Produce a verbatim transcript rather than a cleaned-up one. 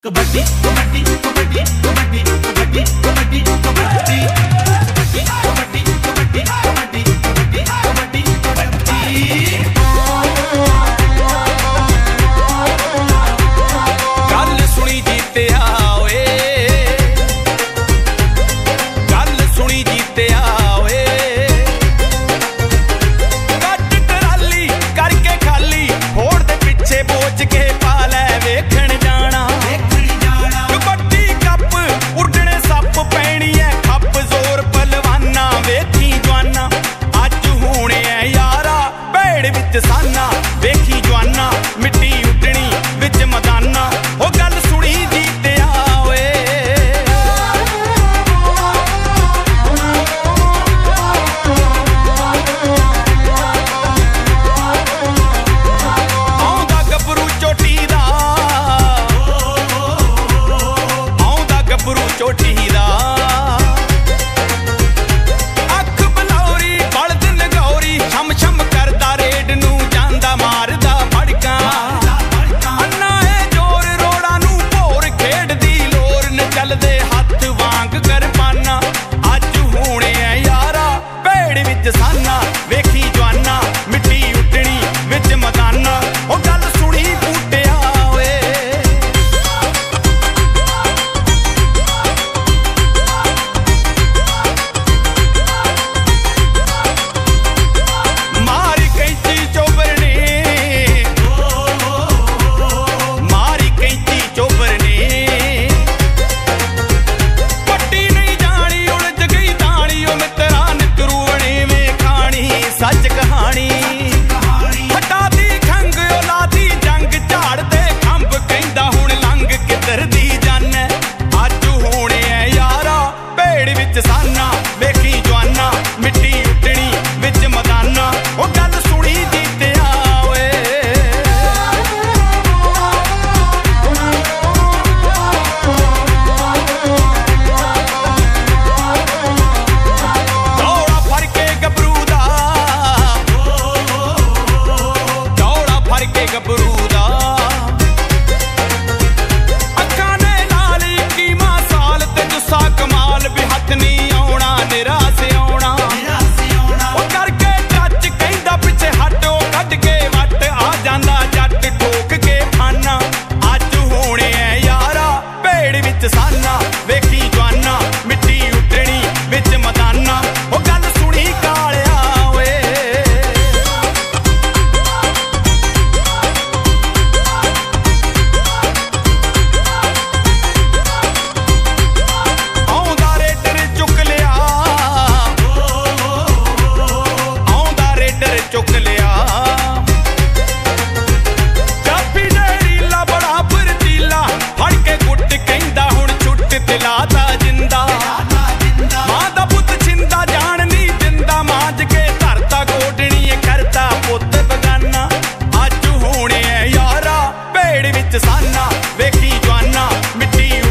कबड्डी कबड्डी कबड्डी कबड्डी कबड्डी कबड्डी कबड्डी कबड्डी कबड्डी कबड्डी कबड्डी कबड्डी कबड्डी गल सुनी जीतिया ओए गल सुनी जीतिया ओए कट टराली करके खाली होड़ दे पिछे बोझ के पा लै वेखण जाना साना वेखी जवाना मिट्टी उडनी विच मदाना ओ गल सुनी जीतिया ओए आउंदा गबरू चोटी दा आउंदा गबरू चोटी दा अख बलौरी बलद नगौरी छम छम साना वेखी जवाना मिट्टी उडनी विच मदाना ओ गल सुनी बूटिया ओए मारी कैंची चोबर ने मारी कैंची चोबर ने पट्टी नहीं जानी उलझ गई दानी ओ मित्रा सच कहानी हटा दी खंग औलादी जंग झाड़ दे खंभ कहंदा हुण लंघ किधर दी जाने अज होने यारा भेड़ विच साना वेखी जवाना मिट्टी उडनी विच मदाना ओ गल सुनी जीतिया ओए दौड़ा फड़ के गबरू गबरू दा अखां ने लाल कीमा साल ते जुस्सा कमाल भी हथ नहीं आउणा निरा से आउणा ओ करके टच कहंदा पिछे हट ओ कढ के वट आ जांदा जट ठोक के फाना अज होने यारा भेड़ विच साना वेखी जवाना मिट्टी उडनी विच मदाना ओ गल सुनी कालिया ओए चुक लिया चाबी ने रीला बड़ा फुर्तीला फड़ के गुट कहंदा हुण छुट दिलाता जिंदा मां दा पुत छिंदा जान नहीं दिंदा मांज के धरता गोडनी करता पुत बगाना अज होने यारा भेड़ विच साना वेखी जवाना मिट्टी